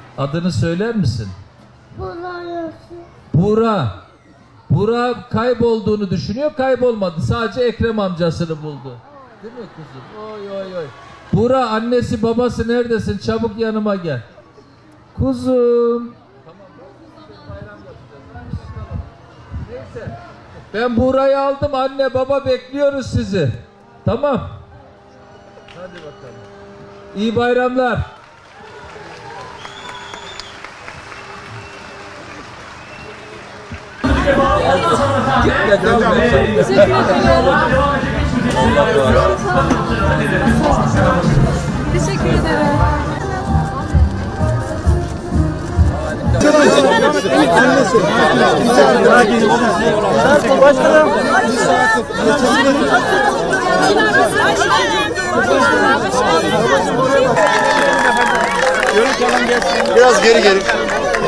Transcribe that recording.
Adını söyler misin? Buğra. Buğra. Buğra kaybolduğunu düşünüyor, kaybolmadı. Sadece Ekrem amcasını buldu. Değil mi kuzum? Oy oy oy. Buğra, annesi babası neredesin? Çabuk yanıma gel. Kuzum. Neyse. Ben Buğra'yı aldım. Anne baba bekliyoruz sizi. Tamam. Hadi bakalım. İyi bayramlar. Teşekkür ederim. Biraz geri.